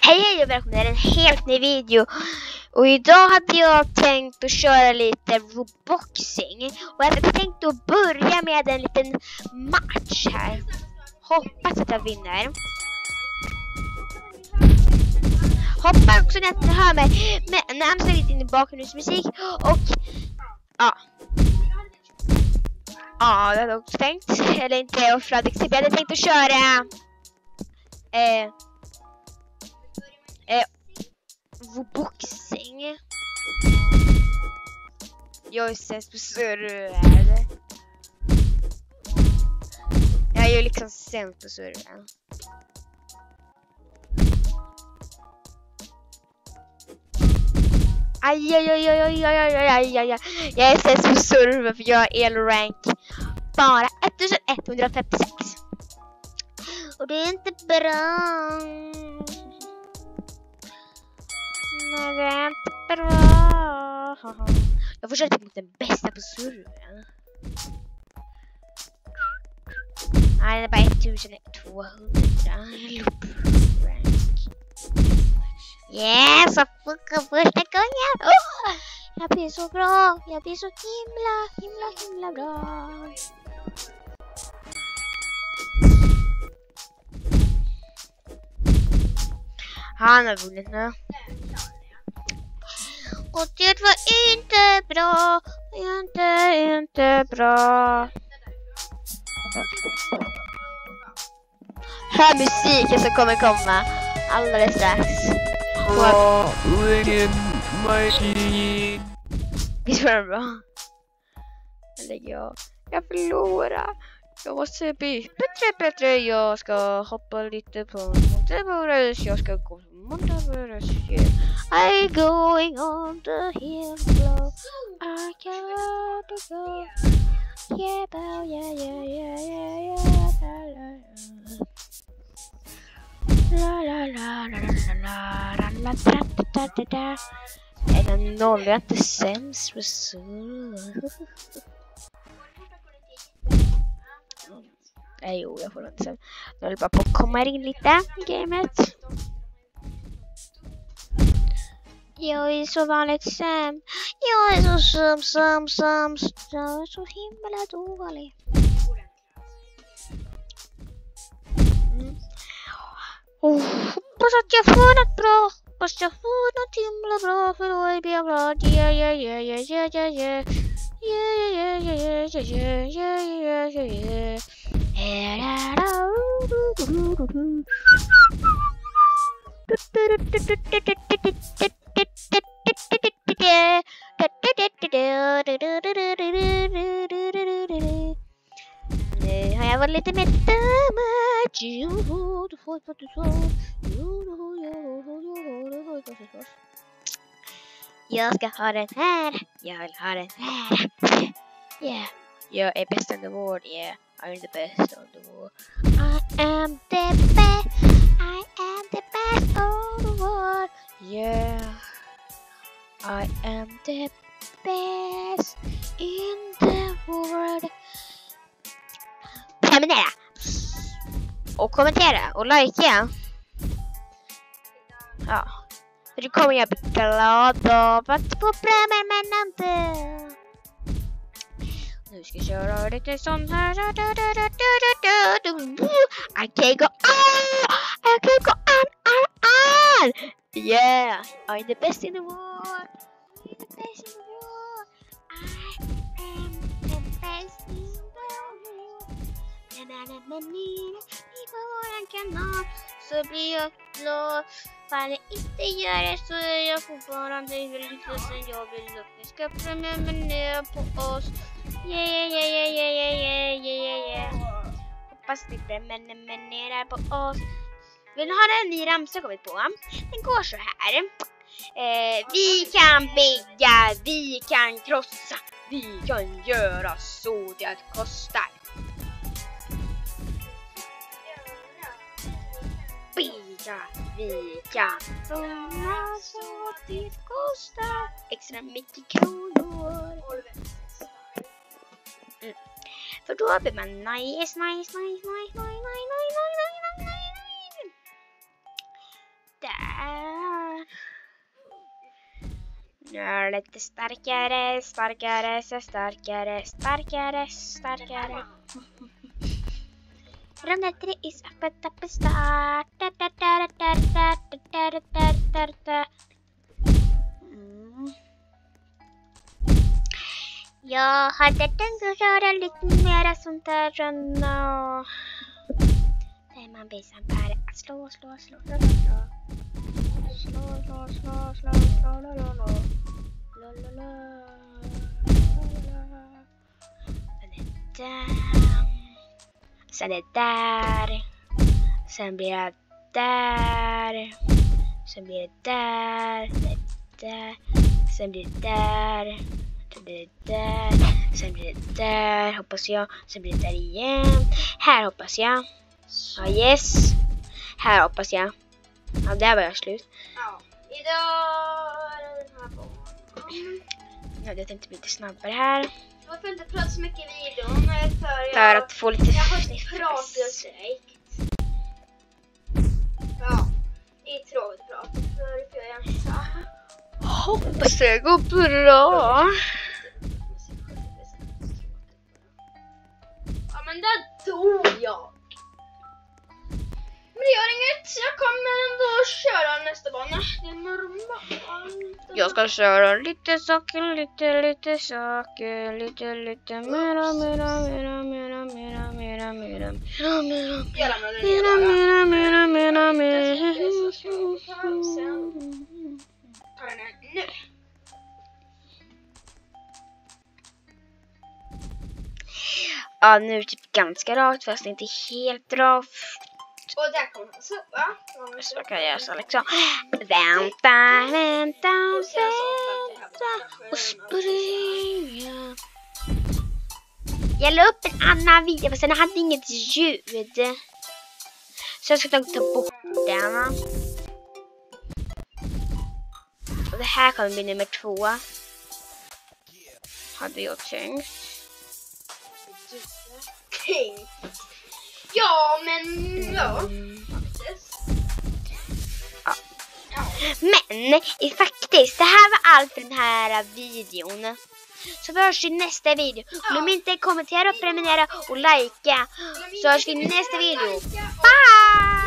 Hej och välkomna till en helt ny video. Och idag hade jag tänkt att köra lite Robloxing. Och jag hade tänkt att börja med en liten match här. Hoppas att jag vinner. Hoppas också att ni hör mig. Men närmast lite in i bakgrundsmusik. Och ja, jag hade också tänkt. Eller inte och Fredrik. Jag hade tänkt att köra Robloxing. Jag är sämst på server. Jag är ju liksom sämst på server. Aj. Jag är sämst på server för jag är elrank bara 1156. Och det är inte bra. Nej, det är inte bra. Jag försöker mot den bästa på servern. Nej, det är bara 1200. Yes, jag funkar första gången. Jag blir så bra. Jag blir så himla bra. Han har vunnit nu. Och det var inte bra. Inte bra. Hör musiken som kommer komma alldeles strax. Visst var det bra? Eller jag förlorar. Jag måste bli bättre. Jag ska hoppa lite på Monteverest. Jag ska gå på Monteverest. I'm going on the hill below. I gotta go. Är den noll? Jag är inte sämst för så. Nej, jo, jag får inte sämst. Nu håller bara på att komma in lite i gamet. Jag är så vanligt sämst. Jag är så sämst. Jag är så himla dålig. Hoppas att jag får något bra. Hoppas jag får något himla bra. För då blir jag glad. Har jag varit lite med damage? Jag ska ha den här. Jag vill ha den här. Yeah. Jag är bäst in the world. Yeah. I'm the best on the world. I am the best. I am the best on the world. Yeah. I am the best in the world. Prenumerera. Och kommentera. Och likea. Ja. För det kommer jag bli glad av att få prenumerante. Nu ska jag köra lite sån här. I can go on. Yeah, I'm the best in the world. I'm the best in the world. I am the best in the world. På våran kanal så blir jag glad. Fan jag inte gör det så är jag fortfarande väldigt ledsen. Jag vill att ni ska prenumerera på oss. Yeah. Hoppas ni prenumererar på oss. Vill ni ha en ny ramsa kommit på? Den går så här. Vi kan bygga, vi kan krossa, vi kan göra så det kostar. Bygga, vi kan göra så det kostar. Extra mycket kronor. För då blir man nice. Där. Jag är lite starkare, starkare, så starkare, starkare, starkare. Runda 3 is öppet upp start. Jag hade tänkt att köra lite mera sånt där runda. Där man visar bara att slå. Sen är det där. Sen blir det där. Sen blir det där. Sen blir det där. Sen blir det där. Sen blir det där, hoppas jag. Sen blir det där igen. Här hoppas jag. Ja, yes. Här hoppas jag. Ja, där var jag slut. Ja, idag är den här på. Ja, jag tänkte bli lite snabbare här. Jag får inte prata så mycket i videon För att få lite... Jag har pratat direkt. Ja, det är tråkigt att prata för jag är ensam. Hoppas det går bra. Ja, men där dog jag. Men det gör inget. Jag kommer ändå köra nästa bana. Det är normalt. Jag ska köra lite saker, lite saker, lite mera. Ja, nu är det typ ganska rakt, fast inte helt rakt. Och där kommer han så, va? Så kan jag göra så liksom. Vänta och springa. Jag la upp en annan video, men sen hade inget ljud. Så jag ska nog ta bort den. Och det här kommer bli nummer 2. Hade jag tänkt. Ja, men ja. Men faktiskt, det här var allt för den här videon. Så vi hörs i nästa video. Glöm inte att kommentera och prenumerera och likea. Så hörs vi i nästa video. Bye!